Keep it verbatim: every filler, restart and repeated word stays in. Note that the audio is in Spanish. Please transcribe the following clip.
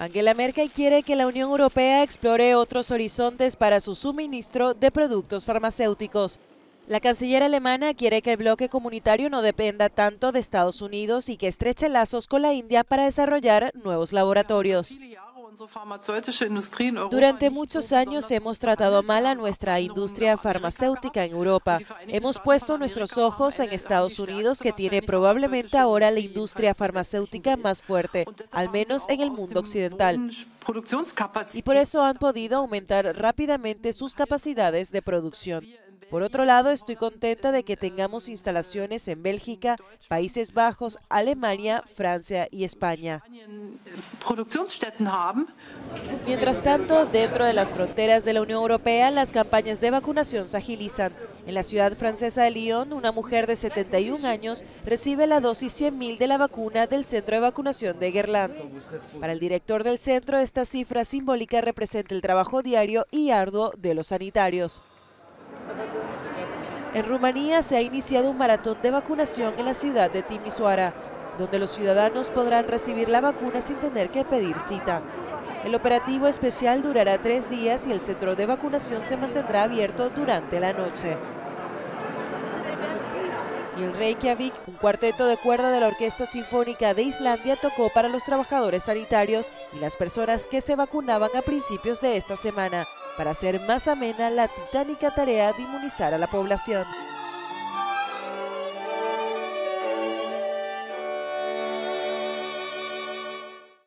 Angela Merkel quiere que la Unión Europea explore otros horizontes para su suministro de productos farmacéuticos. La canciller alemana quiere que el bloque comunitario no dependa tanto de Estados Unidos y que estreche lazos con la India para desarrollar nuevos laboratorios. Durante muchos años hemos tratado mal a nuestra industria farmacéutica en Europa. Hemos puesto nuestros ojos en Estados Unidos, que tiene probablemente ahora la industria farmacéutica más fuerte, al menos en el mundo occidental. Y por eso han podido aumentar rápidamente sus capacidades de producción. Por otro lado, estoy contenta de que tengamos instalaciones en Bélgica, Países Bajos, Alemania, Francia y España. Mientras tanto, dentro de las fronteras de la Unión Europea, las campañas de vacunación se agilizan. En la ciudad francesa de Lyon, una mujer de setenta y un años recibe la dosis cien mil de la vacuna del centro de vacunación de Guerlain. Para el director del centro, esta cifra simbólica representa el trabajo diario y arduo de los sanitarios. En Rumanía se ha iniciado un maratón de vacunación en la ciudad de Timișoara, donde los ciudadanos podrán recibir la vacuna sin tener que pedir cita. El operativo especial durará tres días y el centro de vacunación se mantendrá abierto durante la noche. Y en Reykjavik, un cuarteto de cuerda de la Orquesta Sinfónica de Islandia tocó para los trabajadores sanitarios y las personas que se vacunaban a principios de esta semana, para hacer más amena la titánica tarea de inmunizar a la población.